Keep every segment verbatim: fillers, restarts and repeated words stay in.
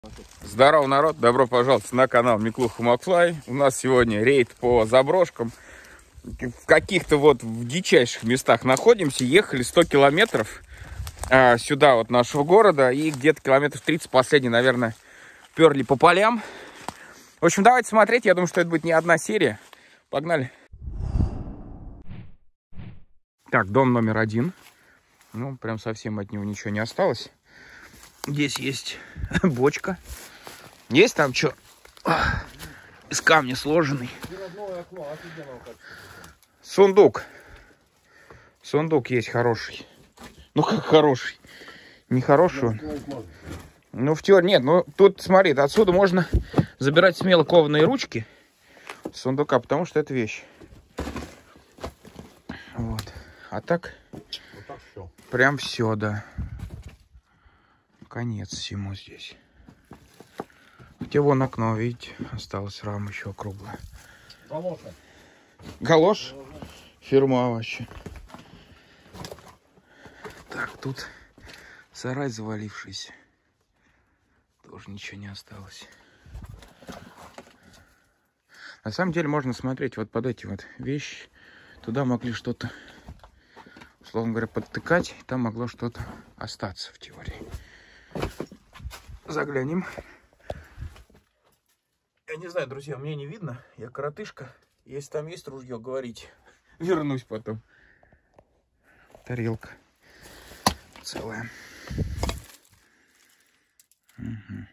Здорово, народ! Добро пожаловать на канал Миклуха Макфлай. У нас сегодня рейд по заброшкам. В каких-то вот в дичайших местах находимся. Ехали сто километров а, сюда вот нашего города. И где-то километров тридцать последний, наверное, перли по полям. В общем, давайте смотреть. Я думаю, что это будет не одна серия. Погнали! Так, дом номер один. Ну, прям совсем от него ничего не осталось. Здесь есть бочка. Есть там что? Из камня сложенный. Сундук. Сундук есть хороший. Ну, как хороший. Не хороший он. Ну, в теории нет. Ну, тут, смотри, отсюда можно забирать смело кованые ручки сундука, потому что это вещь. Вот. А так, вот так все. Прям все, да. Конец всему здесь. Хотя вон окно, видите, осталась рама еще круглая. Галоша. Галош? Фирма вообще. Так, тут сарай завалившийся. Тоже ничего не осталось. На самом деле можно смотреть вот под эти вот вещи. Туда могли что-то, условно говоря, подтыкать. И там могло что-то остаться в теории. Заглянем. Я не знаю, друзья, мне не видно. Я коротышка. Если там есть ружье, говорите. Вернусь потом. Тарелка целая. Угу.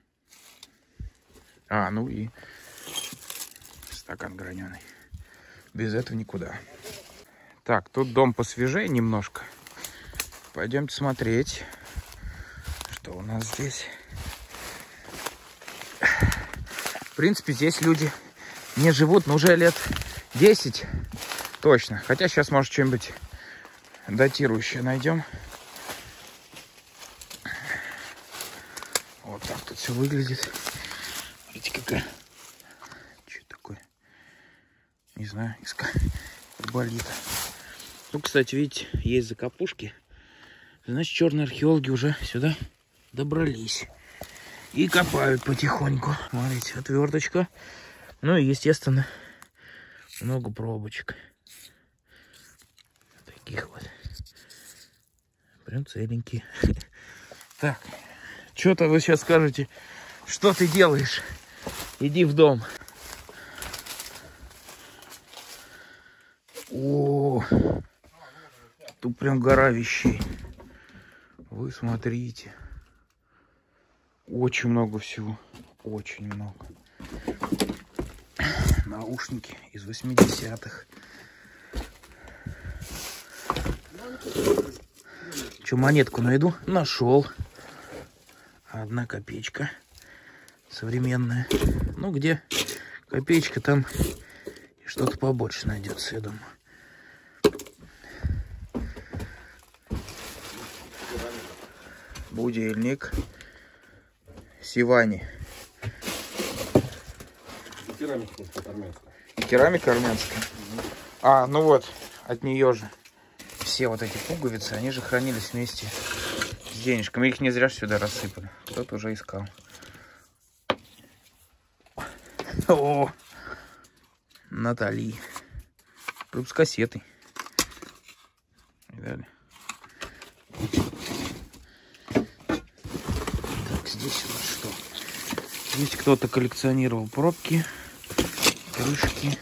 А, ну и стакан граненый. Без этого никуда. Так, тут дом посвежее немножко. Пойдемте смотреть, что у нас здесь. В принципе, здесь люди не живут, но уже лет десять точно. Хотя сейчас, может, что-нибудь датирующее найдем. Вот так тут все выглядит. Видите, какая... Что это такое? Не знаю, иска... арболита. Ну, кстати, видите, есть закопушки. Значит, черные археологи уже сюда добрались. И копают потихоньку. Смотрите, отверточка. Ну и, естественно, много пробочек. Таких вот. Прям целенькие. Так, что-то вы сейчас скажете, что ты делаешь? Иди в дом. О, тут прям гора вещей. Вы смотрите. Очень много всего. Очень много. Наушники из восьмидесятых. Че, монетку найду? Нашел. Одна копеечка. Современная. Ну, где копеечка, там что-то побольше найдется, я думаю. Будильник. Сивани. Керамика армянская. Керамика армянская? Угу. А, ну вот, от нее же. Все вот эти пуговицы, они же хранились вместе с денежками. Их не зря сюда рассыпали. Кто-то уже искал. О! Натали. Тут с кассетой. Видали? Здесь вот что. Здесь кто-то коллекционировал пробки, крышки,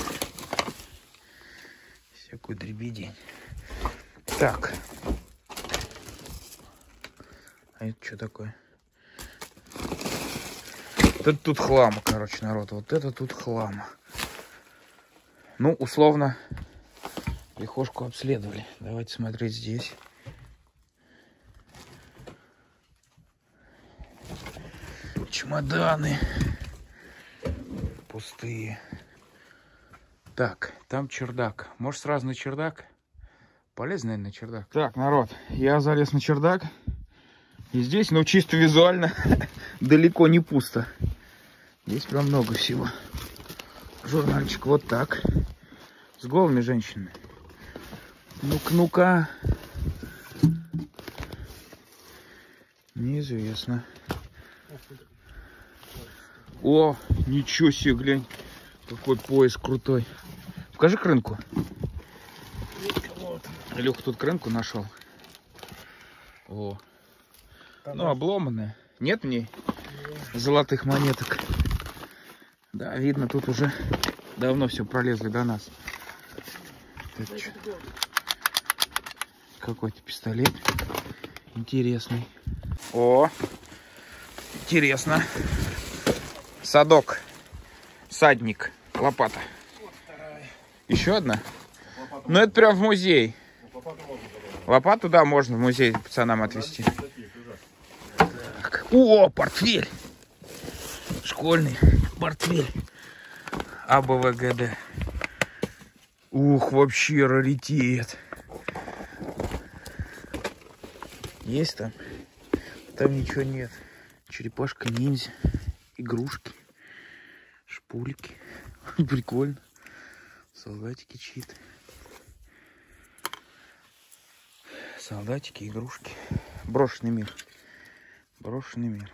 всякую дребедень. Так. А это что такое? Вот это тут хлама, короче, народ. Вот это тут хлама. Ну, условно, лихошку обследовали. Давайте смотреть здесь. Чемоданы пустые. Так, там чердак. Может, сразу на чердак? Полезно, наверное, на чердак. Так, народ, я залез на чердак. И здесь, ну, чисто визуально, далеко не пусто. Здесь прям много всего. Журнальчик вот так. С голыми женщинами. Ну-ка, ну-ка. Неизвестно. О, ничего себе, глянь. Какой пояс крутой. Покажи крынку. Илюха тут крынку нашел. О. Ну, обломанная. Нет в ней золотых монеток. Да, видно, тут уже давно все пролезли до нас. Какой-то пистолет. Интересный. О, интересно. Садок. Садник. Лопата. Еще одна? Ну, это прям в музей. Лопату, да, можно в музей пацанам отвезти. Так. О, портфель. Школьный портфель. А Б В Г Д. Ух, вообще раритет. Есть там? Там ничего нет. Черепашка ниндзя. Игрушки. Шпульки. Прикольно. Солдатики чьи-то. Солдатики, игрушки. Брошенный мир. Брошенный мир.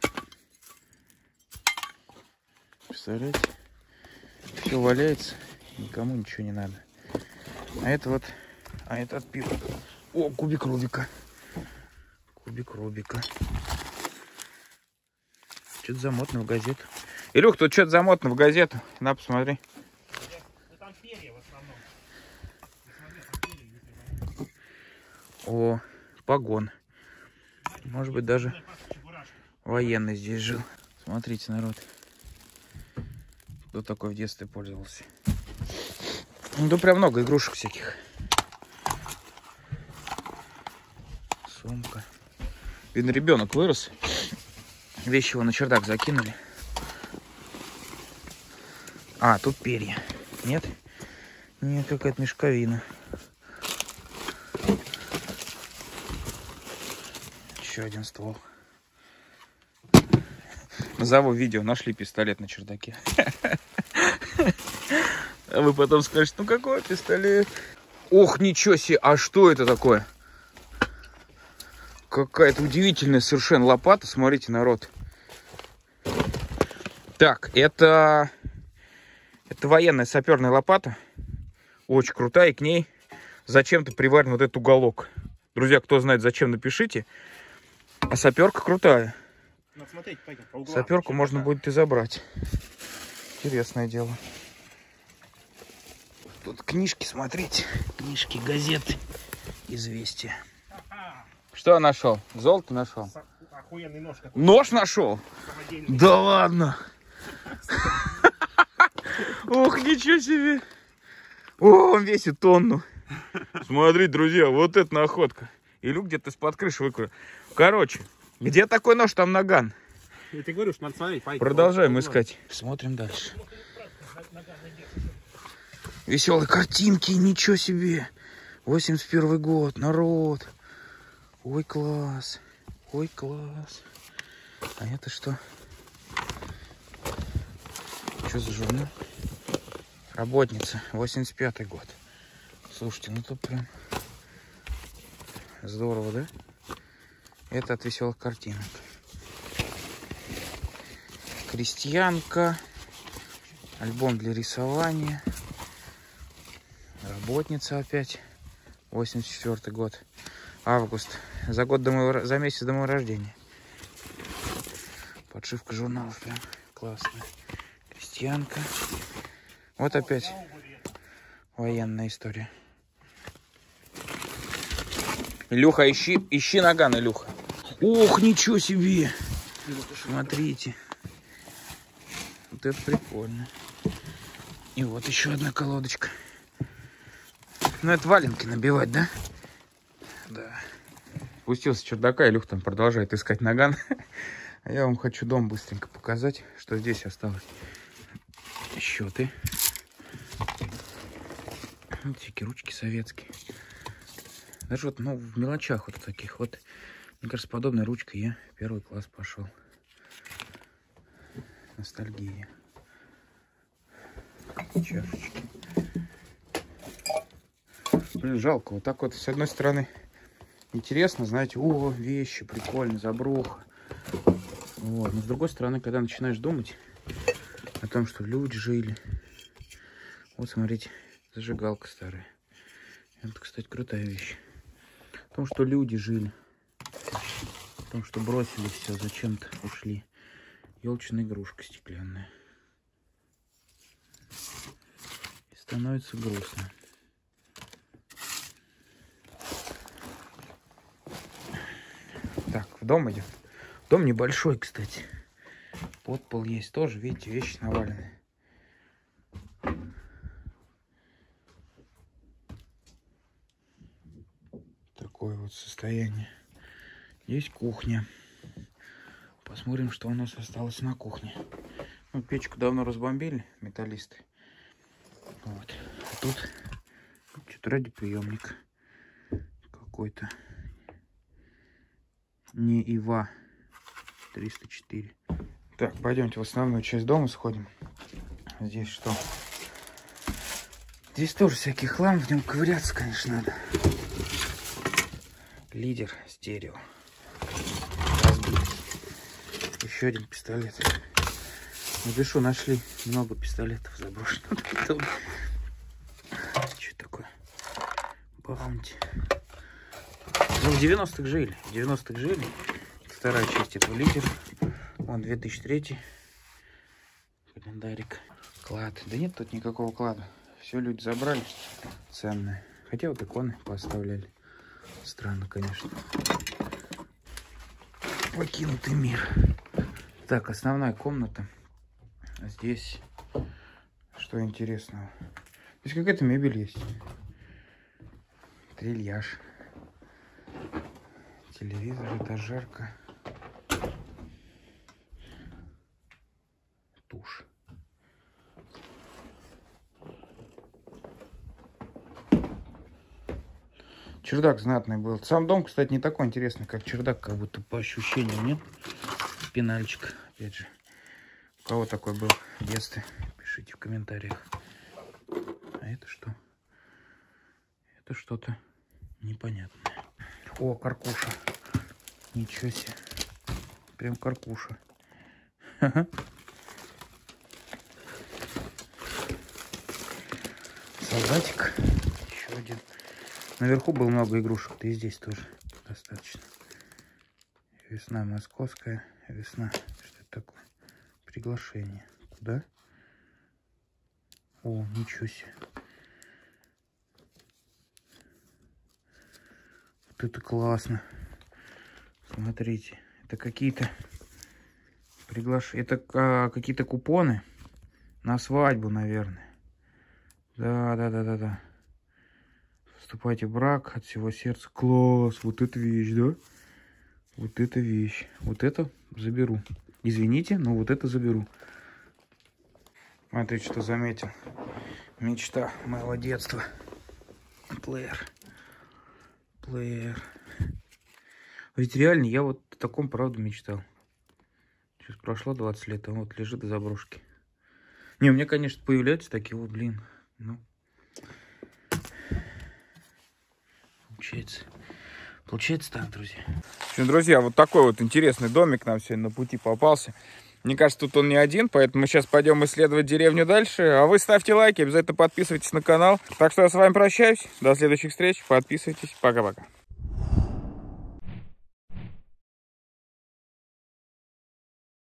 Представляете? Все валяется. Никому ничего не надо. А это вот... А это от пива. О, кубик Рубика. Кубик Рубика. Что-то замотано в газету. Илюх, тут что-то замотано в газету. На, посмотри. Там перья в основном. О, погон. Может быть, даже военный здесь жил. Смотрите, народ. Кто такой в детстве пользовался? Ну, да прям много игрушек всяких. Сумка. Видно, ребенок вырос. Вещи его на чердак закинули. А, тут перья. Нет? Нет, какая-то мешковина. Еще один ствол. Назову видео. Нашли пистолет на чердаке. А вы потом скажете, ну какой пистолет? Ох, ничего себе. А что это такое? Какая-то удивительная совершенно лопата. Смотрите, народ. Так, это... Это военная саперная лопата. Очень крутая. И к ней зачем-то приварен вот этот уголок. Друзья, кто знает, зачем, напишите. А саперка крутая. Саперку можно будет и забрать. Интересное дело. Тут книжки, смотрите. Книжки, газеты, известия. Что нашел? Золото нашел? Охуенный нож. Нож нашел? Да ладно. Ох, ничего себе. О, он весит тонну. Смотри, друзья, вот это находка. Илюх где-то из-под крыши выкурил. Короче, где такой нож, там наган. Я тебе говорю, что надо смотреть. Продолжаем искать. Смотрим дальше. Веселые картинки, ничего себе. восемьдесят первый год, народ. Ой, класс. Ой, класс. А это что? Что за журнал? Работница, восемьдесят пятый год. Слушайте, ну тут прям здорово, да? Это от веселых картинок. Крестьянка. Альбом для рисования. Работница опять. восемьдесят четвёртый год. Август. За год до моего, за месяц до моего рождения. Подшивка журналов прям классная. Крестьянка. Вот опять военная история. Илюха, ищи, ищи наган, Илюха. Ох, ничего себе. Смотрите. Вот это прикольно. И вот еще одна колодочка. Ну, это валенки набивать, да? Да. Спустился с чердака, Илюх там продолжает искать наган. А я вам хочу дом быстренько показать, что здесь осталось. Счеты. Вот всякие ручки советские. Даже вот, ну, в мелочах вот таких вот. Мне кажется, подобной ручкой я в первый класс пошел. Ностальгия. Чашечки. Блин, жалко. Вот так вот, с одной стороны, интересно, знаете, о, вещи, прикольно, заброха. Вот. Но с другой стороны, когда начинаешь думать о том, что люди жили. Вот, смотрите, зажигалка старая. Это, кстати, крутая вещь. О том, что люди жили. О том, что бросили все, зачем-то ушли. Елочная игрушка стеклянная. И становится грустно. Так, в дом идем. Дом небольшой, кстати. Подпол есть тоже, видите, вещи навалены. Такое вот состояние. Есть кухня. Посмотрим, что у нас осталось на кухне. Ну, печку давно разбомбили, металлисты. Вот. А тут что-то радиоприемник какой-то. Не ИВА триста четыре. Так, пойдемте в основную часть дома сходим. Здесь что? Здесь тоже всякий хлам, в нем ковыряться, конечно, надо. Лидер стерео. Разбитый. Еще один пистолет. Напишу, нашли много пистолетов заброшенных. Что такое? Баунти. Ну, в девяностых жили. В девяностых жили. Вторая часть этого лидера. Вон две тысячи третий. Календарик. Клад. Да нет тут никакого клада. Все люди забрали. Ценное. Хотя вот иконы поставляли. Странно, конечно. Покинутый мир. Так, основная комната. Здесь что интересного? Здесь какая-то мебель есть. Трильяж. Телевизор, этажерка. Тушь. Чердак знатный был. Сам дом, кстати, не такой интересный, как чердак, как будто по ощущениям, нет? Пенальчик, опять же. У кого такой был в детстве, пишите в комментариях. А это что? Это что-то непонятное. О, каркуша. Ничего себе. Прям каркуша. Солдатик. Еще один. Наверху было много игрушек, да и здесь тоже достаточно. Весна московская. Весна. Что это такое? Приглашение. Куда? О, ничего себе. Вот это классно. Смотрите. Это какие-то приглашения. Это а, какие-то купоны на свадьбу, наверное. Да, да, да, да, да. Вступайте в брак от всего сердца. Класс. Вот эта вещь, да? Вот эта вещь. Вот это заберу. Извините, но вот это заберу. Смотрите, что заметил. Мечта моего детства. Плеер. Плеер. Ведь реально, я вот о таком правду мечтал. Сейчас прошло двадцать лет, а вот лежит в заброшке. Не, у меня, конечно, появляются такие, вот, блин. Ну. Получается. Получается так, друзья. В общем, друзья, вот такой вот интересный домик нам сегодня на пути попался. Мне кажется, тут он не один, поэтому мы сейчас пойдем исследовать деревню дальше. А вы ставьте лайки, обязательно подписывайтесь на канал. Так что я с вами прощаюсь. До следующих встреч. Подписывайтесь. Пока-пока.